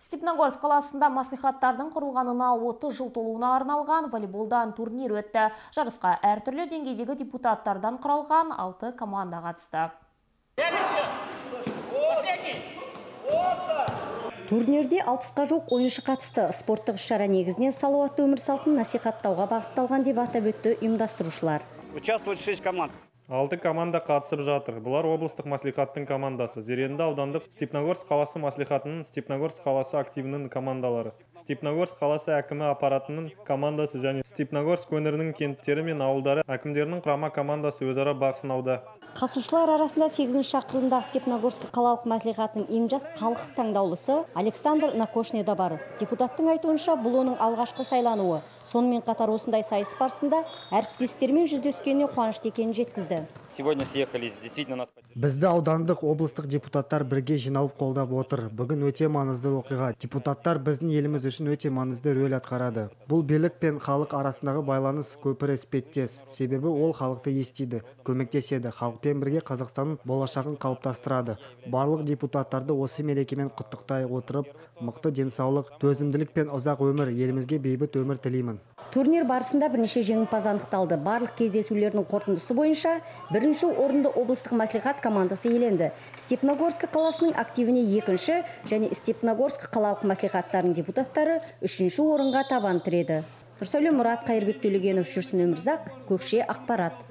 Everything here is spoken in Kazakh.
Степногорск қаласында маслихаттардың құрылғанына 30 жыл толуына арналған волейболдан турнир өтті. Жарысқа әртүрлі деңгейдегі депутаттардан құралған 6 команда қатысты. Турнирде 60-қа жоқ ойыншы қатысты. Спорттық іс-шара негізінен салауатты өмір салтын насихаттауға бағытталған деп атап өтті ұйымдастырушылар. Участвует 6 команд. 6 команда қатысып жатыр. Бұлар облыстық маслихаттың командасы, Зеренді аудандық Степногорск қаласы маслихатының, Степногорск қаласы активінің командалары, Степногорск қаласы әкімі аппаратының командасы және Степногорск өңірінің кенттері мен ауылдары әкімдерінің құрама командасы өзара бақ сынауда. Қатысушылар арасында 8 шақырымда Степногорск қалалық маслихатының ең жас халық таңдаулысы Александр Накошный да бар. Депутаттың айтуынша, бұл оның алғашқы сайлануы. Сонымен қатар осындай сайыс барысында әріптестермен жүздескеніне қуанышты екенін жеткізді. Сегодня съехались, действительно нас. Бізді аудандық облыстық депутаттар бірге жиналып қолдап отыр. Бүгін өте маңызды оқиға. Депутаттар біздің еліміз үшін өте маңызды рөл атқарады. Бұл билік пен халық арасындағы байланыс көпір іспеттес. Себебі ол халықты естиді, көмектеседі, халықпен бірге Қазақстанның болашағын қалыптастырады. Барлық депутаттарды осы мерекемен құттықтай отырып, мықты денсаулық, төзімділік пен ұзақ өмір, елімізге бейбіт өмір тілеймін. Турнир барысында бірнеше жеңімпаз анықталды. Барлық кездесулердің қорытындысы бойынша бірінші орынды облыстық маслихат командасы иеленді. Степногорск қаласының активіне екінші және Степногорск қалалық маслихаттарының депутаттары үшінші орынға табан тіреді. Нұрсәуле Мұрат, Қайырбек Төлегенов, Жүрсін Өмірзақ, Көкше ақпарат.